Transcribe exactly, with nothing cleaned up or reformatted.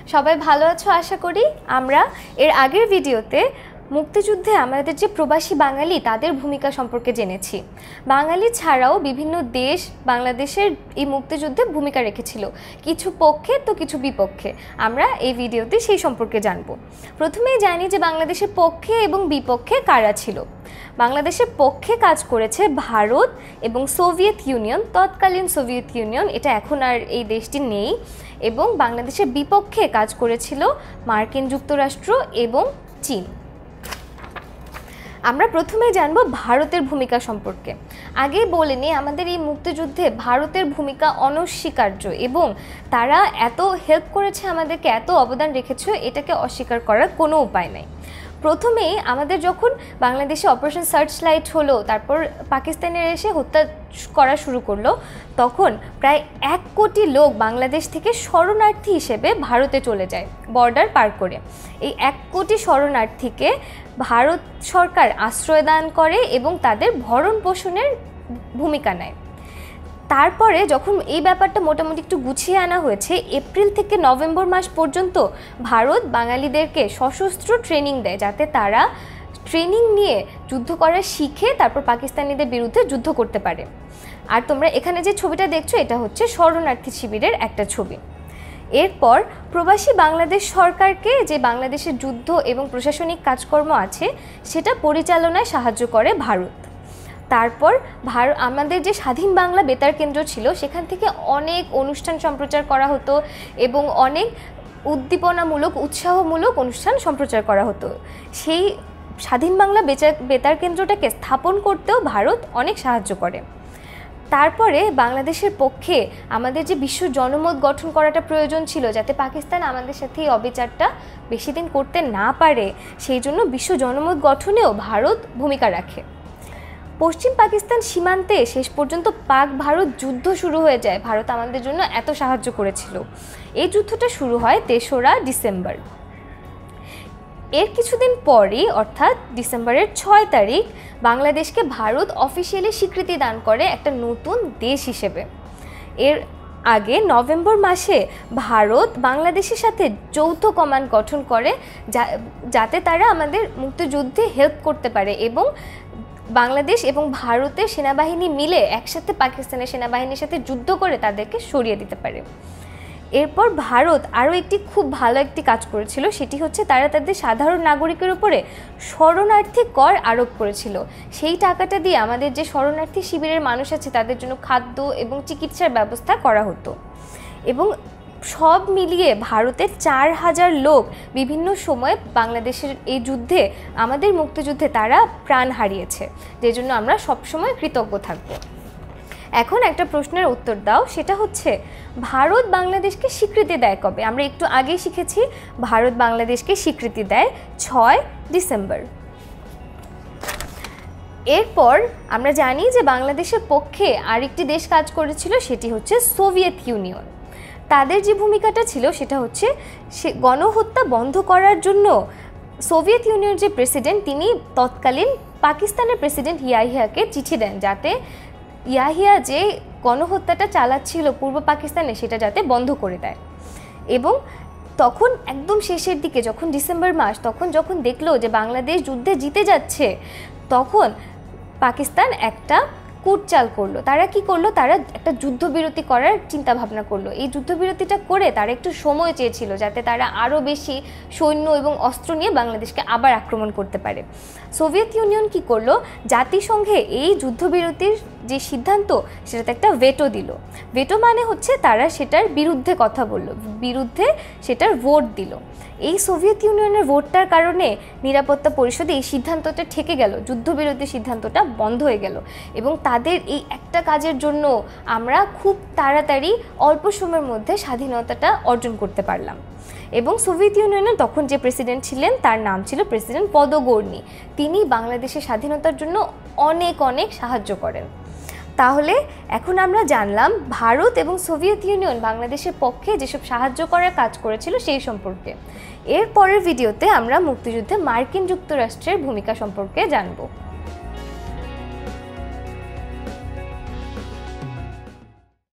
সবাই ভালো আছো আশা করি। আমরা এর আগের ভিডিওতে মুক্তিযুদ্ধে আমাদের যে প্রবাসী বাঙালি তাদের ভূমিকা সম্পর্কে জেনেছি। বাঙালি ছাড়াও বিভিন্ন দেশ বাংলাদেশের এই মুক্তিযুদ্ধে ভূমিকা রেখেছিল, কিছু পক্ষে তো কিছু বিপক্ষে। আমরা এই ভিডিওতে সেই সম্পর্কে জানব। প্রথমেই জানি যে বাংলাদেশের পক্ষে এবং বিপক্ষে কারা ছিল। বাংলাদেশের পক্ষে কাজ করেছে ভারত এবং সোভিয়েত ইউনিয়ন, তৎকালীন সোভিয়েত ইউনিয়ন, এটা এখন আর এই দেশটি নেই। এবং বাংলাদেশের বিপক্ষে কাজ করেছিল মার্কিন যুক্তরাষ্ট্র এবং চীন। আমরা প্রথমেই জানব ভারতের ভূমিকা সম্পর্কে। আগেই বলে নিই, আমাদের এই মুক্তিযুদ্ধে ভারতের ভূমিকা অনস্বীকার্য এবং তারা এত হেল্প করেছে আমাদেরকে, এত অবদান রেখেছে, এটাকে অস্বীকার করার কোনো উপায় নেই। প্রথমেই আমাদের যখন বাংলাদেশে অপারেশন সার্চ লাইট হলো, তারপর পাকিস্তানের এসে হত্যা করা শুরু করলো, তখন প্রায় এক কোটি লোক বাংলাদেশ থেকে শরণার্থী হিসেবে ভারতে চলে যায় বর্ডার পার করে। এই এক কোটি শরণার্থীকে ভারত সরকার আশ্রয় দান করে এবং তাদের ভরণ পোষণের ভূমিকা নেয়। তারপরে যখন এই ব্যাপারটা মোটামুটি একটু গুছিয়ে আনা হয়েছে, এপ্রিল থেকে নভেম্বর মাস পর্যন্ত ভারত বাঙালিদেরকে সশস্ত্র ট্রেনিং দেয়, যাতে তারা ট্রেনিং নিয়ে যুদ্ধ করা শিখে তারপর পাকিস্তানিদের বিরুদ্ধে যুদ্ধ করতে পারে। আর তোমরা এখানে যে ছবিটা দেখছো, এটা হচ্ছে শরণার্থী শিবিরের একটা ছবি। এরপর প্রবাসী বাংলাদেশ সরকারকে যে বাংলাদেশের যুদ্ধ এবং প্রশাসনিক কাজকর্ম আছে সেটা পরিচালনায় সাহায্য করে ভারত। তারপর ভারত আমাদের যে স্বাধীন বাংলা বেতার কেন্দ্র ছিল, সেখান থেকে অনেক অনুষ্ঠান সম্প্রচার করা হতো এবং অনেক উদ্দীপনামূলক উৎসাহমূলক অনুষ্ঠান সম্প্রচার করা হতো। সেই স্বাধীন বাংলা বেতার কেন্দ্রটাকে স্থাপন করতেও ভারত অনেক সাহায্য করে। তারপরে বাংলাদেশের পক্ষে আমাদের যে বিশ্ব জনমত গঠন করাটা প্রয়োজন ছিল, যাতে পাকিস্তান আমাদের সাথে এই অবিচারটা বেশি দিন করতে না পারে, সেই জন্য বিশ্ব জনমত গঠনেও ভারত ভূমিকা রাখে। পশ্চিম পাকিস্তান সীমান্তে শেষ পর্যন্ত পাক ভারত যুদ্ধ শুরু হয়ে যায়। ভারত আমাদের জন্য এত সাহায্য করেছিল। এই যুদ্ধটা শুরু হয় তেসরা ডিসেম্বর। এর কিছুদিন পরই, অর্থাৎ ডিসেম্বরের ছয় তারিখ, বাংলাদেশকে ভারত অফিসিয়ালি স্বীকৃতি দান করে একটা নতুন দেশ হিসেবে। এর আগে নভেম্বর মাসে ভারত বাংলাদেশের সাথে যৌথ কমান্ড গঠন করে, যাতে তারা আমাদের মুক্তিযুদ্ধে হেল্প করতে পারে এবং বাংলাদেশ এবং ভারতের সেনাবাহিনী মিলে একসাথে পাকিস্তানের সেনাবাহিনীর সাথে যুদ্ধ করে তাদেরকে সরিয়ে দিতে পারে। এরপর ভারত আরও একটি খুব ভালো একটি কাজ করেছিল, সেটি হচ্ছে তারা তাদের সাধারণ নাগরিকের উপরে শরণার্থী কর আরোপ করেছিল। সেই টাকাটা দিয়ে আমাদের যে শরণার্থী শিবিরের মানুষ আছে তাদের জন্য খাদ্য এবং চিকিৎসার ব্যবস্থা করা হতো। এবং সব মিলিয়ে ভারতের চার হাজার লোক বিভিন্ন সময় বাংলাদেশের এই যুদ্ধে, আমাদের মুক্তিযুদ্ধে তারা প্রাণ হারিয়েছে, যে জন্য আমরা সবসময় কৃতজ্ঞ থাকব। এখন একটা প্রশ্নের উত্তর দাও, সেটা হচ্ছে ভারত বাংলাদেশকে স্বীকৃতি দেয় কবে? আমরা একটু আগেই শিখেছি ভারত বাংলাদেশকে স্বীকৃতি দেয় ছয় ডিসেম্বর। এরপর আমরা জানি যে বাংলাদেশের পক্ষে আরেকটি দেশ কাজ করেছিল, সেটি হচ্ছে সোভিয়েত ইউনিয়ন। তাদের যে ভূমিকাটা ছিল সেটা হচ্ছে সে গণহত্যা বন্ধ করার জন্য সোভিয়েত ইউনিয়নের যে প্রেসিডেন্ট, তিনি তৎকালীন পাকিস্তানের প্রেসিডেন্ট ইয়াহিয়াকে চিঠি দেন, যাতে ইয়াহিয়া যে গণহত্যাটা চালাচ্ছিল পূর্ব পাকিস্তানে সেটা যাতে বন্ধ করে দেয়। এবং তখন একদম শেষের দিকে, যখন ডিসেম্বর মাস, তখন যখন দেখলো যে বাংলাদেশ যুদ্ধে জিতে যাচ্ছে, তখন পাকিস্তান একটা কূটচাল করলো। তারা কি করলো? তারা একটা যুদ্ধবিরতি করার চিন্তা ভাবনা করলো। এই যুদ্ধবিরতিটা করে তারা একটু সময় চেয়েছিল, যাতে তারা আরও বেশি সৈন্য এবং অস্ত্র নিয়ে বাংলাদেশকে আবার আক্রমণ করতে পারে। সোভিয়েত ইউনিয়ন কি করলো? জাতিসংঘে এই যুদ্ধবিরতির যে সিদ্ধান্ত, সেটাতে একটা ভেটো দিল। ভেটো মানে হচ্ছে তারা সেটার বিরুদ্ধে কথা বলল, বিরুদ্ধে সেটার ভোট দিল। এই সোভিয়েত ইউনিয়নের ভোটটার কারণে নিরাপত্তা পরিষদে এই সিদ্ধান্তটা ঠেকে গেল, যুদ্ধবিরতির সিদ্ধান্তটা বন্ধ হয়ে গেল। এবং তাদের এই একটা কাজের জন্য আমরা খুব তাড়াতাড়ি অল্প সময়ের মধ্যে স্বাধীনতাটা অর্জন করতে পারলাম। এবং সোভিয়েত ইউনিয়নের তখন যে প্রেসিডেন্ট ছিলেন, তার নাম ছিল প্রেসিডেন্ট পদগর্নি। তিনি বাংলাদেশের স্বাধীনতার জন্য অনেক অনেক সাহায্য করেন। তাহলে এখন আমরা জানলাম ভারত এবং সোভিয়েত ইউনিয়ন বাংলাদেশের পক্ষে যেসব সাহায্য করার কাজ করেছিল সেই সম্পর্কে। এর পরের ভিডিওতে আমরা মুক্তিযুদ্ধে মার্কিন যুক্তরাষ্ট্রের ভূমিকা সম্পর্কে জানব।